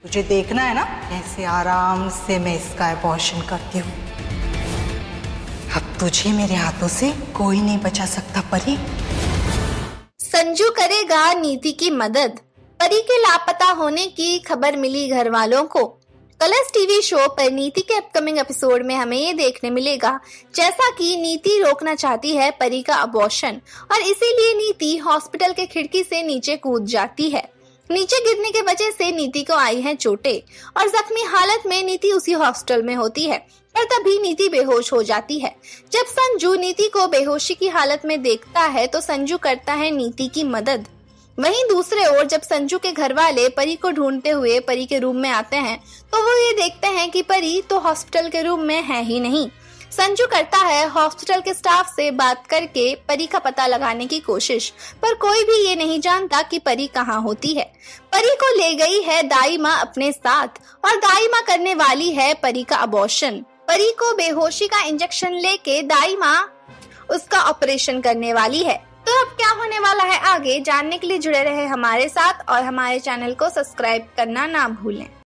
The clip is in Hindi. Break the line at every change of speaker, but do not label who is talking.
तुझे देखना है ना कैसे आराम से मैं इसका अबॉर्शन करती हूँ। अब तुझे मेरे हाथों से कोई नहीं बचा सकता परी।
संजू करेगा नीति की मदद। परी के लापता होने की खबर मिली घर वालों को। कलर्स टीवी शो पर नीति के अपकमिंग एपिसोड में हमें ये देखने मिलेगा जैसा कि नीति रोकना चाहती है परी का अबॉर्शन और इसीलिए नीति हॉस्पिटल के खिड़की से नीचे कूद जाती है। नीचे गिरने की वजह से नीति को आई हैं चोटें और जख्मी हालत में नीति उसी हॉस्पिटल में होती है, पर तभी नीति बेहोश हो जाती है। जब संजू नीति को बेहोशी की हालत में देखता है तो संजू करता है नीति की मदद। वहीं दूसरे ओर जब संजू के घर वाले परी को ढूंढते हुए परी के रूम में आते हैं तो वो ये देखते हैं कि परी तो हॉस्पिटल के रूम में है ही नहीं। संजू करता है हॉस्पिटल के स्टाफ से बात करके परी का पता लगाने की कोशिश, पर कोई भी ये नहीं जानता कि परी कहाँ होती है। परी को ले गई है दाई माँ अपने साथ और दाई माँ करने वाली है परी का अबॉर्शन। परी को बेहोशी का इंजेक्शन लेके दाई माँ उसका ऑपरेशन करने वाली है। तो अब क्या होने वाला है आगे जानने के लिए जुड़े रहे हमारे साथ और हमारे चैनल को सब्सक्राइब करना ना भूलें।